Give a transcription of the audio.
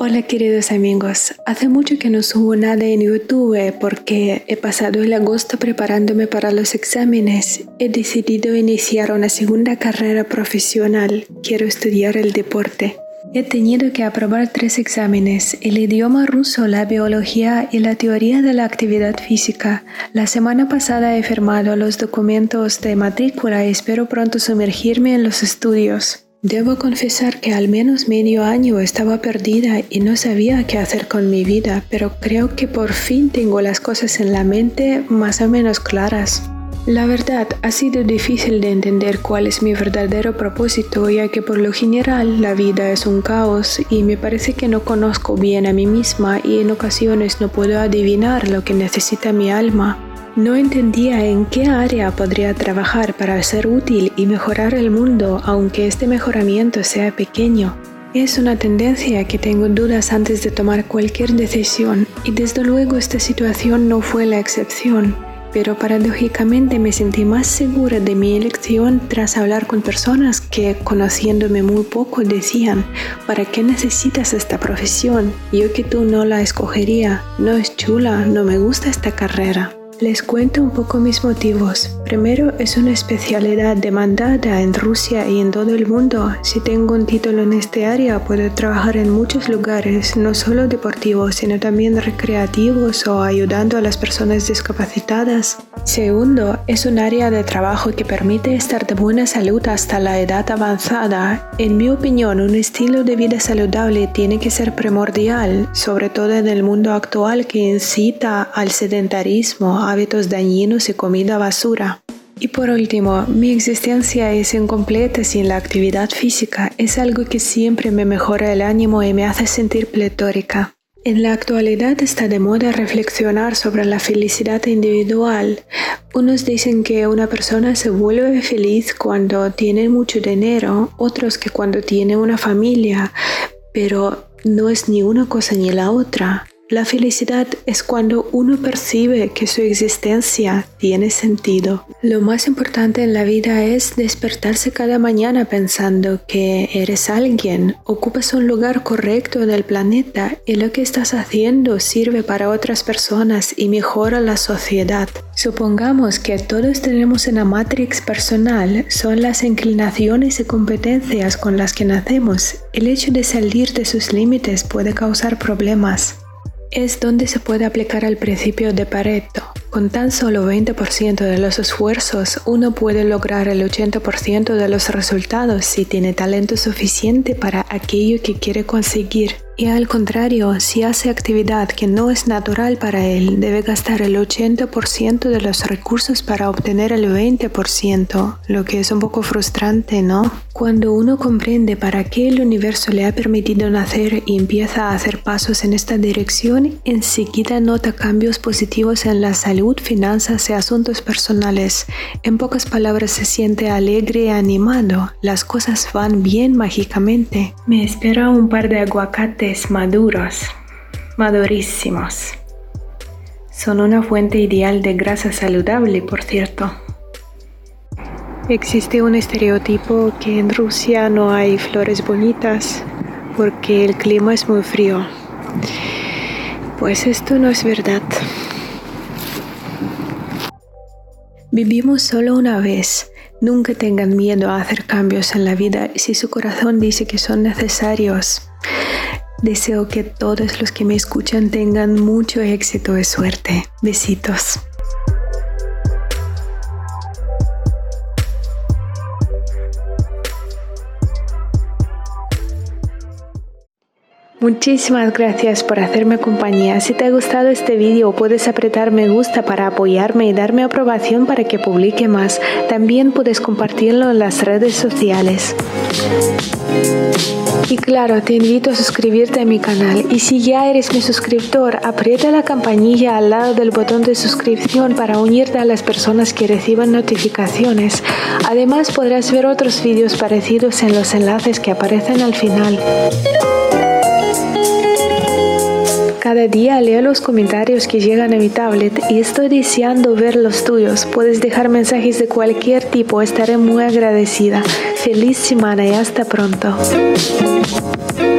Hola queridos amigos, hace mucho que no subo nada en YouTube porque he pasado el agosto preparándome para los exámenes. He decidido iniciar una segunda carrera profesional, quiero estudiar el deporte. He tenido que aprobar 3 exámenes, el idioma ruso, la biología y la teoría de la actividad física. La semana pasada he firmado los documentos de matrícula y espero pronto sumergirme en los estudios. Debo confesar que al menos medio año estaba perdida y no sabía qué hacer con mi vida, pero creo que por fin tengo las cosas en la mente más o menos claras. La verdad, ha sido difícil de entender cuál es mi verdadero propósito, ya que por lo general la vida es un caos y me parece que no conozco bien a mí misma y en ocasiones no puedo adivinar lo que necesita mi alma. No entendía en qué área podría trabajar para ser útil y mejorar el mundo, aunque este mejoramiento sea pequeño. Es una tendencia que tengo dudas antes de tomar cualquier decisión, y desde luego esta situación no fue la excepción. Pero paradójicamente me sentí más segura de mi elección tras hablar con personas que, conociéndome muy poco, decían: ¿para qué necesitas esta profesión? Yo que tú no la escogería, no es chula, no me gusta esta carrera. Les cuento un poco mis motivos. Primero, es una especialidad demandada en Rusia y en todo el mundo. Si tengo un título en este área, puedo trabajar en muchos lugares, no solo deportivos, sino también recreativos o ayudando a las personas discapacitadas. Segundo, es un área de trabajo que permite estar de buena salud hasta la edad avanzada. En mi opinión, un estilo de vida saludable tiene que ser primordial, sobre todo en el mundo actual que incita al sedentarismo, hábitos dañinos y comida basura. Y por último, mi existencia es incompleta sin la actividad física. Es algo que siempre me mejora el ánimo y me hace sentir pletórica. En la actualidad está de moda reflexionar sobre la felicidad individual. Unos dicen que una persona se vuelve feliz cuando tiene mucho dinero, otros que cuando tiene una familia, pero no es ni una cosa ni la otra. La felicidad es cuando uno percibe que su existencia tiene sentido. Lo más importante en la vida es despertarse cada mañana pensando que eres alguien, ocupas un lugar correcto en el planeta y lo que estás haciendo sirve para otras personas y mejora la sociedad. Supongamos que todos tenemos una matrix personal, son las inclinaciones y competencias con las que nacemos. El hecho de salir de sus límites puede causar problemas. Es donde se puede aplicar el principio de Pareto. Con tan solo 20% de los esfuerzos, uno puede lograr el 80% de los resultados si tiene talento suficiente para aquello que quiere conseguir. Y al contrario, si hace actividad que no es natural para él, debe gastar el 80% de los recursos para obtener el 20%, lo que es un poco frustrante, ¿no? Cuando uno comprende para qué el universo le ha permitido nacer y empieza a hacer pasos en esta dirección, enseguida nota cambios positivos en la salud, finanzas y asuntos personales. En pocas palabras, se siente alegre y animado. Las cosas van bien mágicamente. Me espera un par de aguacates madurísimos. Son una fuente ideal de grasa saludable, por cierto. Existe un estereotipo que en Rusia no hay flores bonitas porque el clima es muy frío. Pues esto no es verdad. Vivimos solo una vez. Nunca tengan miedo a hacer cambios en la vida si su corazón dice que son necesarios. Deseo que todos los que me escuchan tengan mucho éxito y suerte. Besitos. Muchísimas gracias por hacerme compañía. Si te ha gustado este vídeo, puedes apretar me gusta para apoyarme y darme aprobación para que publique más. También puedes compartirlo en las redes sociales. Y claro, te invito a suscribirte a mi canal. Y si ya eres mi suscriptor, aprieta la campanilla al lado del botón de suscripción para unirte a las personas que reciban notificaciones. Además, podrás ver otros vídeos parecidos en los enlaces que aparecen al final. Cada día leo los comentarios que llegan a mi tablet y estoy deseando ver los tuyos. Puedes dejar mensajes de cualquier tipo, estaré muy agradecida. Feliz semana y hasta pronto.